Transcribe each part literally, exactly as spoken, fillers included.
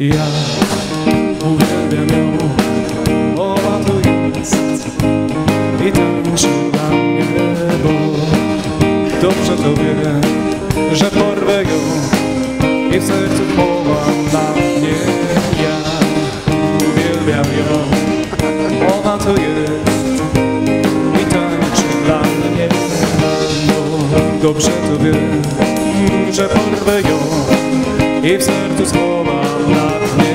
Ja uwielbiam ją, ona tu jest i tańczy dla mnie, bo dobrze to wie, że porwę ją i w sercu chowam na mnie. Ja uwielbiam ją, ona tu jest i tańczy dla mnie, bo dobrze to wie, że porwę ją i w sercu schowam na dnie.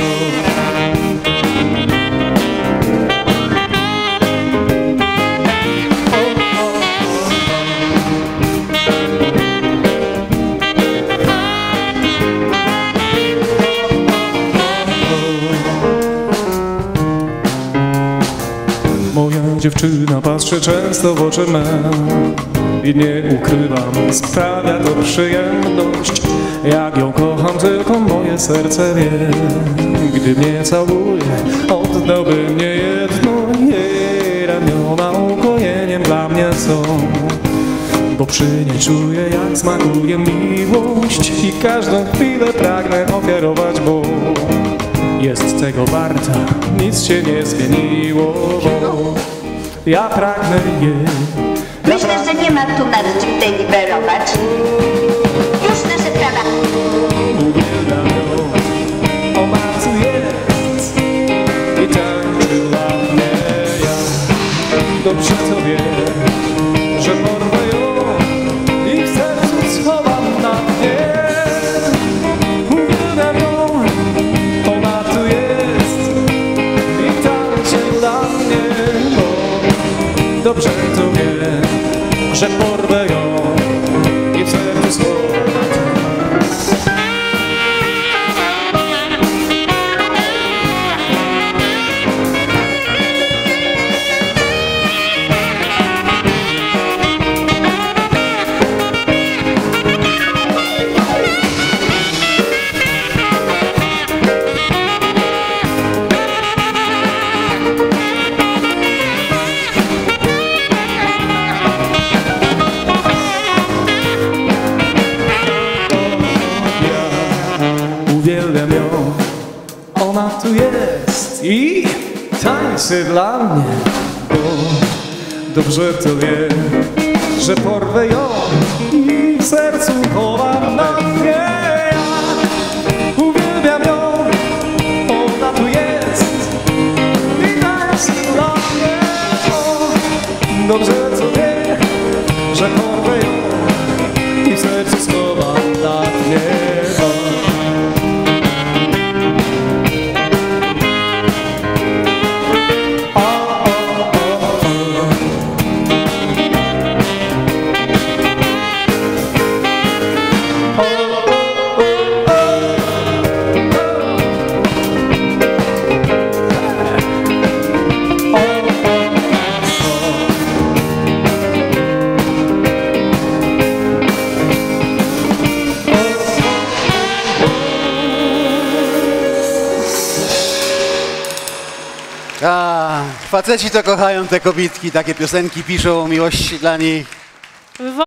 Moja dziewczyna patrzy często w oczy me i nie ukrywam, sprawia to przyjemność. Jak ją kocham, tylko moje serce wie. Gdy mnie całuje, oddałby mnie jedno. Jej ramiona ukojeniem dla mnie są, bo przy niej czuję, jak smakuje miłość i każdą chwilę pragnę ofiarować, bo jest tego warta, nic się nie zmieniło, bo ja pragnę jej. Myślę, że nie ma tu nad czym deliberować. Już nasze prawa. Uwielbiam ją, ona tu jest i tańczy dla mnie. Ja dobrze to wiem, że porwę ją i w sercu schowam na dnie. Uwielbiam ją, ona tu jest i tańczy dla mnie, bo dobrze to wiem, że porwę ją i w sercu schowam. Uwielbiam ją, ona tu jest i tańczy dla mnie, bo dobrze to wie, że porwę ją i w sercu chowam na dnie. Ja uwielbiam ją, ona tu jest i tańczy dla mnie, bo dobrze to wie, że porwę ją i w sercu schowam na dnie. A, faceci to kochają te kobitki, takie piosenki piszą o miłości dla nich.